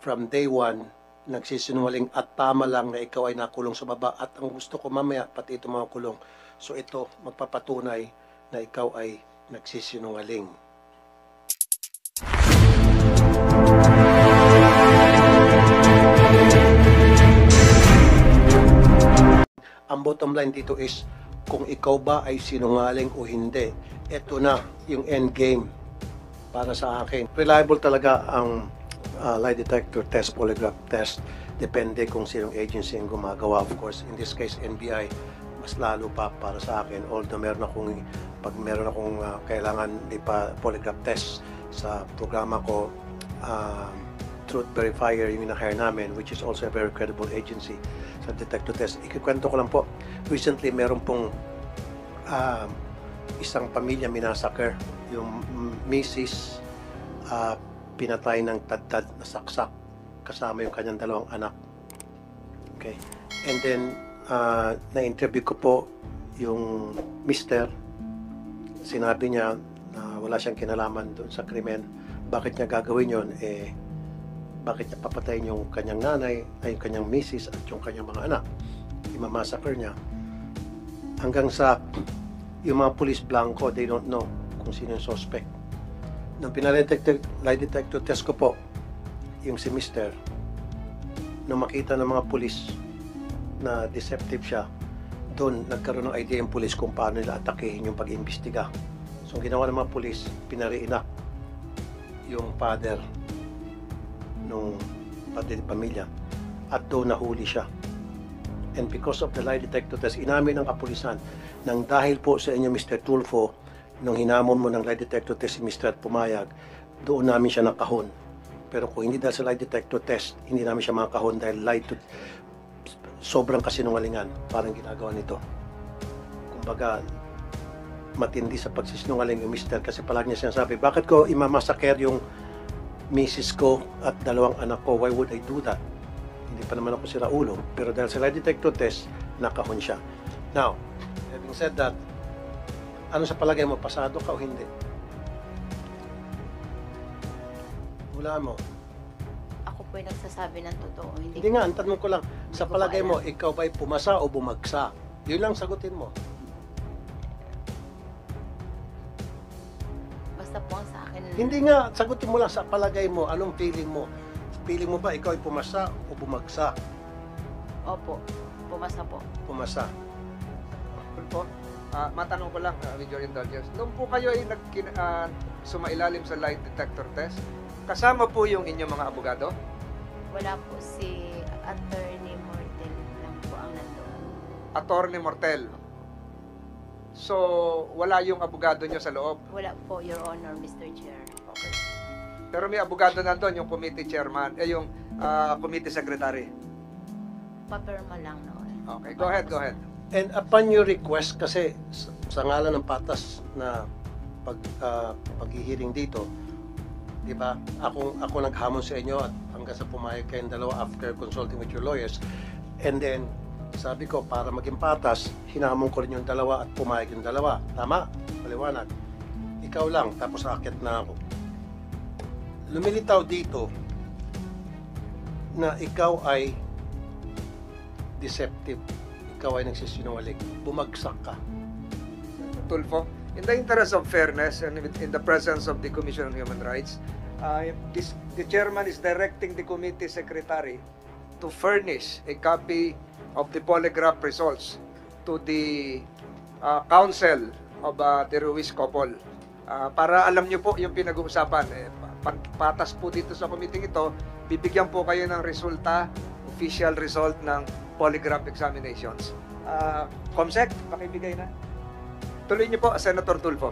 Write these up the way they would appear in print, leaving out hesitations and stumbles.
from day one nagsisinungaling at tama lang na ikaw ay nakulong sa baba at ang gusto ko mamaya pati ito mga kulong. So ito magpapatunay na ikaw ay nagsisinungaling. Ang bottom line dito is kung ikaw ba ay sinungaling o hindi. Ito na yung end game para sa akin. Reliable talaga ang lie detector test, polygraph test. Depende kung sinong agency ang gumagawa. Of course, in this case, NBI, mas lalo pa para sa akin. Although pag meron akong kailangan polygraph test sa programa ko, Truth Verifier yung na-hire namin, which is also a very credible agency sa detector test. Ikikwento ko lang po, recently meron pong isang pamilya minasakar. Yung misis pinatay ng tad-tad na saksak kasama yung kanyang dalawang anak. Okay. And then, na-interview ko po yung mister. Sinabi niya na wala siyang kinalaman doon sa krimen. Bakit niya gagawin yon? Bakit niya papatayin yung kanyang nanay, ay yung kanyang misis at yung kanyang mga anak? Imamassacre niya. Hanggang sa yung mga police blanco, they don't know kung sino yung suspect. Nung lie detector test ko po, yung si mister, nung makita ng mga pulis na deceptive siya, doon nagkaroon ng idea yung pulis kung paano nila atakehin yung pag-imbestiga. So, ginawa ng mga pulis, pinariinak yung father nung pamilya at doon nahuli siya. And because of the lie detector test, inamin ng kapulisan nang dahil po sa inyo Mr. Tulfo, nung hinamon mo ng lie detector test si Mr. at pumayag, doon namin siya nakahon. Pero kung hindi dahil sa lie detector test, hindi namin siya makahon dahil sobrang kasinungalingan parang ginagawa nito. Kumbaga, matindi sa pagsisinungaling yung Mr. kasi palagi niya sinasabi, bakit ko imamasaker yung misis ko at dalawang anak ko? Why would I do that? Hindi pa naman ako sira ulo. Pero dahil sa lie detector test, nakahon siya. Now, having said that, ano sa palagay mo, pasado ka o hindi? Wala mo. Ako po yung nagsasabi ng totoo. Hindi nga, ang tanong ko lang, sa palagay mo, ikaw ba'y pumasa o bumagsak? Yun lang sagutin mo. Basta po ang sa akin. Hindi nga, sagutin mo lang sa palagay mo, anong feeling mo? Feeling mo ba ikaw ay pumasa o bumagsak? Opo, pumasa po. Pumasa. Po, matanong ko lang with your indulgence. Nung po kayo ay sumailalim sa lie detector test, kasama po yung inyong mga abogado? Wala po, si Attorney Mortel lang po ang nandoon. Attorney Mortel. So, wala yung abogado nyo sa loob? Wala po, Your Honor, Mr. Chair. Okay. Pero may abogado nandun, yung committee chairman, yung committee secretary. Papirma lang noon. Okay, go ahead, go ahead. And upon your request, kasi sa ngalan ng patas na paghihiring dito, di ba, ako naghamon sa inyo at hanggang sa pumayag kayong dalawa after consulting with your lawyers. And then, sabi ko, para maging patas, hinamon ko rin yung dalawa at pumayag yung dalawa. Tama? Maliwanag. Ikaw lang, tapos akit na ako. Lumilitaw dito na ikaw ay deceptive. Ikaw ay nagsisinungaling. Bumagsak ka. Tulfo, in the interest of fairness and in the presence of the Commission on Human Rights, the chairman is directing the committee secretary to furnish a copy of the polygraph results to the counsel of the Ruiz couple. Para alam nyo po yung pinag-uusapan. Patas po dito sa committee ito, bibigyan po kayo ng resulta, official result ng polygraph examinations. Comsec, pakibigay na. Tuloy niyo po, Senator Tulfo.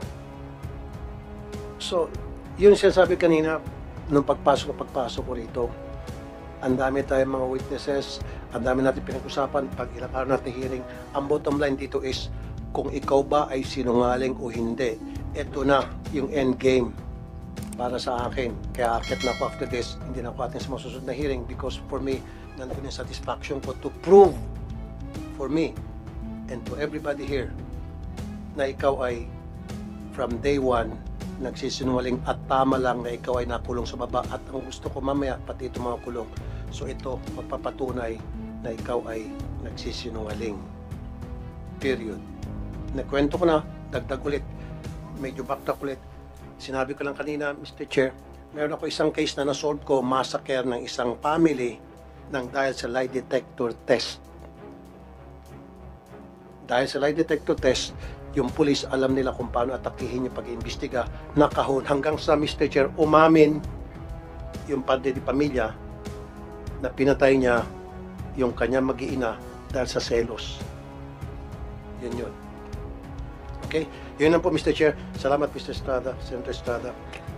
So, yun sinasabi kanina, nung pagpasok ko rito, ang dami tayong mga witnesses, ang dami natin pinag-usapan, pag ilang araw natin hearing, ang bottom line dito is, kung ikaw ba ay sinungaling o hindi, ito na yung end game para sa akin. Kaya akit na ako after this, hindi na ako atin sa masusunod na hearing because for me, nandun yung satisfaction ko to prove for me and to everybody here na ikaw ay from day one nagsisinungaling at tama lang na ikaw ay nakulong sa baba at ang gusto ko mamaya pati ito mga kulong. So ito magpapatunay na ikaw ay nagsisinungaling. Period. Nagkwento ko na, dagdag ulit, medyo backtrack ulit. Sinabi ko lang kanina, Mr. Chair, meron ako isang case na nasolve ko, massacre ng isang family ng dahil sa lie detector test. Dahil sa lie detector test, yung pulis alam nila kung paano atakihin yung pag-iimbestiga, nakahon hanggang sa Mr. Chair umamin yung padre di pamilya na pinatay niya yung kanya mag-iina dahil sa selos. Yun. Okay? Yun lang po, Mr. Chair. Salamat, Mr. Estrada, Senator Estrada.